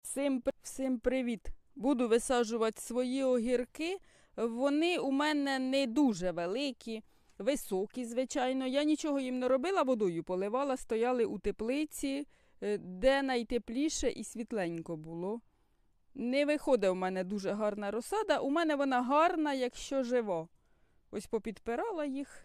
Всім привіт! Буду висаджувати свої огірки. Вони у мене не дуже великі, високі, звичайно. Я нічого їм не робила, водою поливала, стояли у теплиці, де найтепліше і світленько було. Не виходить у мене дуже гарна розсада. У мене вона гарна, якщо жива. Ось попідпирала їх.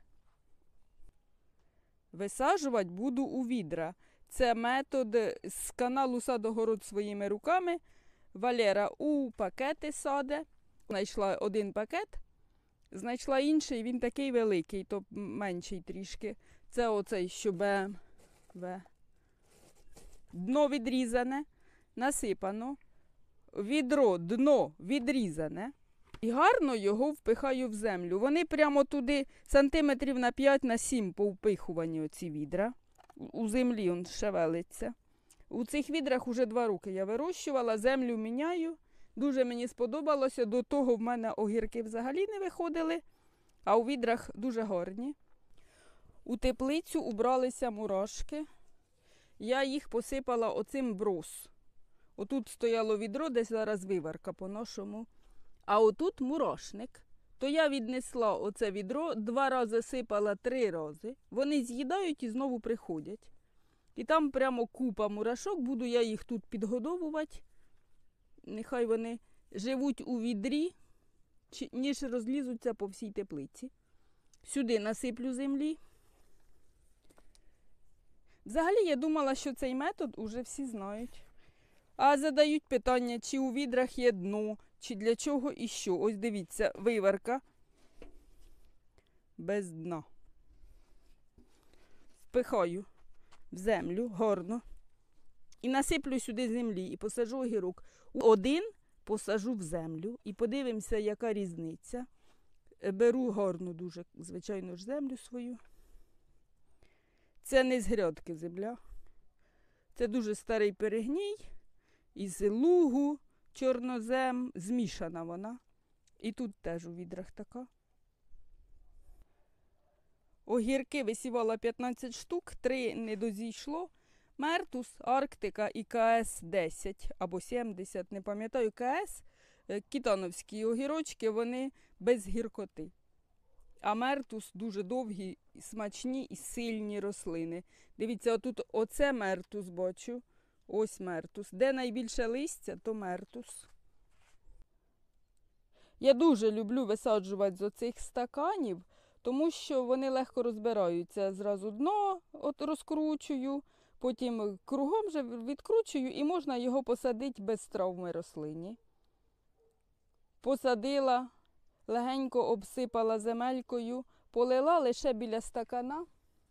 Висаджувати буду у відра. Це метод з каналу «Садогород своїми руками». Валера у пакети саде. Знайшла один пакет, знайшла інший, він такий великий, то менший трішки. Це оцей, що дно відрізане, насипано, відро, дно відрізане. І гарно його впихаю в землю. Вони прямо туди сантиметрів на 5-7 повпихувані оці відра. У землі він шевелиться. У цих відрах уже 2 роки я вирощувала, землю міняю. Дуже мені сподобалося. До того в мене огірки взагалі не виходили, а у відрах дуже гарні. У теплицю убралися мурашки. Я їх посипала оцим брос. Отут стояло відро, десь зараз виварка по-нашому. А отут мурашник. То я віднесла оце відро, 2 рази сипала, 3 рази. Вони з'їдають і знову приходять. І там прямо купа мурашок, буду я їх тут підгодовувати. Нехай вони живуть у відрі, ніж розлізуться по всій теплиці. Сюди насиплю землі. Взагалі я думала, що цей метод уже всі знають. А задають питання, чи у відрах є дно, чи для чого і що. Ось дивіться, виварка без дна. Впихаю в землю гарно і насиплю сюди землі і посаджу огірок. Один посаджу в землю і подивимося, яка різниця. Беру гарну дуже, звичайно ж, землю свою. Це не з грядки земля. Це дуже старий перегній, із лугу, чорнозем, змішана вона. І тут теж у відрах така. Огірки висівала 15 штук, 3 не дозійшло. Мертус, Арктика і КС-10 або 70, не пам'ятаю, КС. Кітановські огірочки, вони без гіркоти. А мертус дуже довгі, смачні і сильні рослини. Дивіться, отут оце мертус бачу. Ось мертус. Де найбільше листя, то мертус. Я дуже люблю висаджувати з оцих стаканів, тому що вони легко розбираються. Зразу дно розкручую, потім кругом вже відкручую і можна його посадити без травми рослині. Посадила, легенько обсипала земелькою, полила лише біля стакана.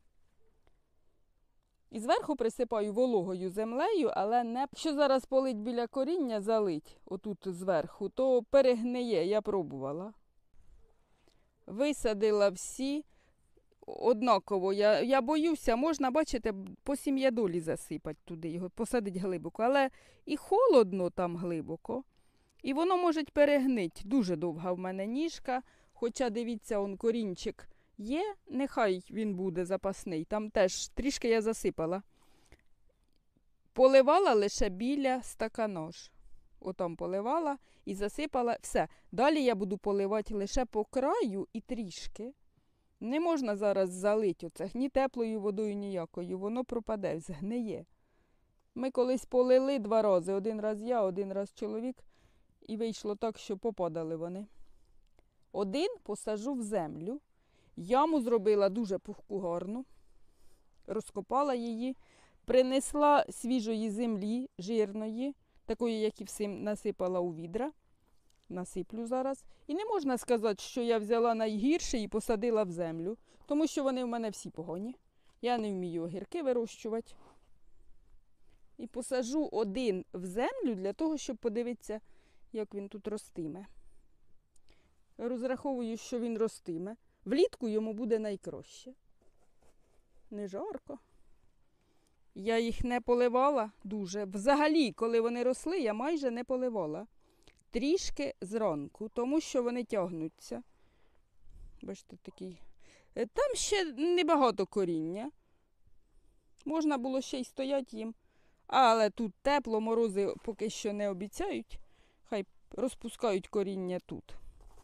І зверху присипаю вологою землею, але не... Якщо зараз полить біля коріння, залить отут зверху, то перегниє, я пробувала. Висадила всі однаково. Я боюся, можна, бачите, по сім'ядолі засипати туди, його посадити глибоко. Але і холодно там глибоко, і воно може перегнити. Дуже довга в мене ніжка, хоча, дивіться, он корінчик є, нехай він буде запасний. Там теж трішки я засипала. Поливала лише біля стакана. Отам поливала і засипала. Все. Далі я буду поливати лише по краю і трішки. Не можна зараз залити оце ні теплою водою ніякою. Воно пропаде, згниє. Ми колись полили 2 рази. 1 раз я, 1 раз чоловік. І вийшло так, що попадали вони. 1 посаджу в землю. Яму зробила дуже пухку гарну. Розкопала її. Принесла свіжої землі, жирної, такої, як і всім насипала у відра. Насиплю зараз. І не можна сказати, що я взяла найгірше і посадила в землю, тому що вони в мене всі погані. Я не вмію огірки вирощувати. І посаджу 1 в землю для того, щоб подивитися, як він тут ростиме. Розраховую, що він ростиме. Влітку йому буде найкраще. Не жарко. Я їх не поливала дуже. Взагалі, коли вони росли, я майже не поливала. Трішки зранку, тому що вони тягнуться. Бачите, такий. Там ще небагато коріння. Можна було ще й стояти їм. Але тут тепло, морози поки що не обіцяють. Хай розпускають коріння тут.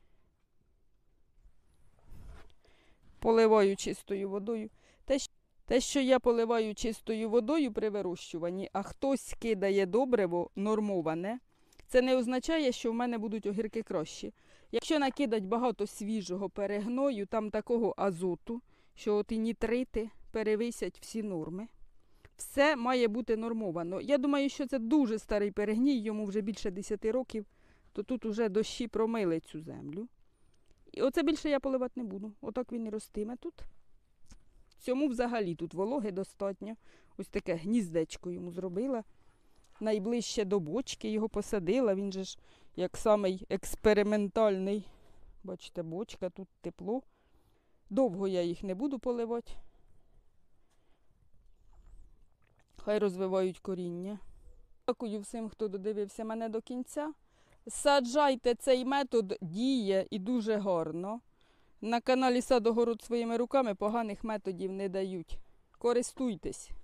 Поливаю чистою водою. Те, що я поливаю чистою водою при вирощуванні, а хтось кидає добриво нормоване, це не означає, що в мене будуть огірки кращі. Якщо накидать багато свіжого перегною, там такого азоту, що от і нітрити перевисять всі норми. Все має бути нормовано. Я думаю, що це дуже старий перегній, йому вже більше 10 років, то тут уже дощі промили цю землю. І оце більше я поливати не буду. Отак він і ростиме тут. Цьому взагалі тут вологи достатньо. Ось таке гніздечко йому зробила. Найближче до бочки його посадила. Він же ж як самий експериментальний. Бачите, бочка, тут тепло. Довго я їх не буду поливати. Хай розвивають коріння. Дякую всім, хто додивився мене до кінця. Саджайте, цей метод діє і дуже гарно. На каналі Сад-огород своїми руками поганих методів не дають. Користуйтесь.